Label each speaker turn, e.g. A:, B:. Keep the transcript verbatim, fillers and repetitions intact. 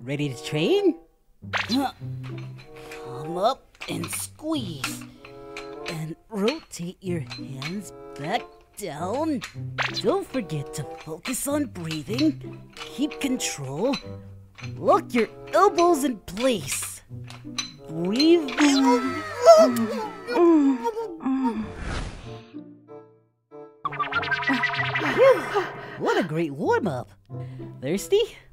A: Ready to train?
B: Come up and squeeze.
A: And rotate your hands back down. Don't forget to focus on breathing. Keep control. Lock your elbows in place. Breathe. What a great warm-up. Thirsty?